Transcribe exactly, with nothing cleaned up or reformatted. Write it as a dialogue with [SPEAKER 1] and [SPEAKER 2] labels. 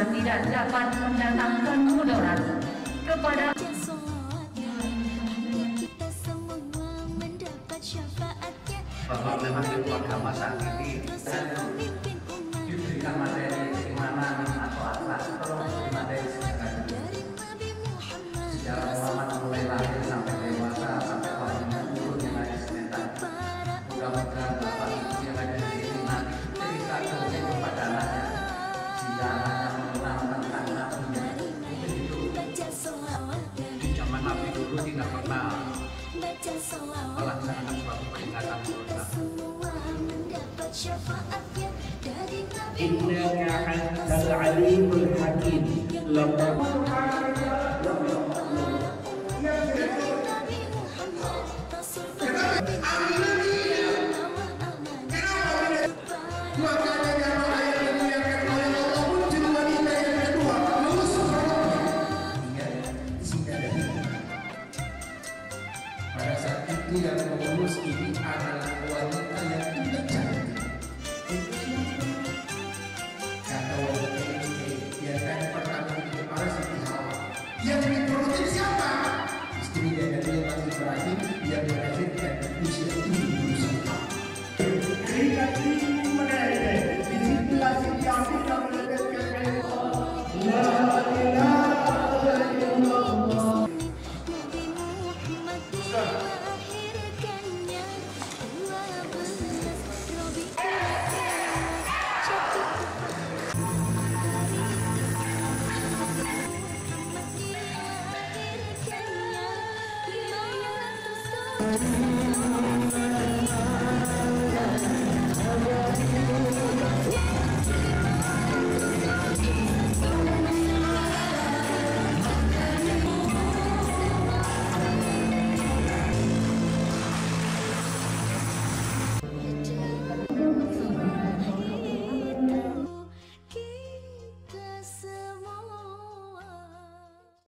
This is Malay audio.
[SPEAKER 1] tidak dapat mendatangkan mudarat kepada
[SPEAKER 2] bahwa memang ilmu agama saat ini diberikan materi keimanan atau akhlak atau materi sejarah sejarah Muhammad mulai lahir sampai dewasa sampai wahyu turun yang ada di sementar. Mudah-mudahan bapak ibu yang ada di sini nanti cerita terus kepada anaknya sehingga anaknya mengenal tentang nabinya. Mungkin itu di zaman Nabi dulu tidak pernah melaksanakan suatu peringatan dosa.
[SPEAKER 3] Innaka antal alimul hakim.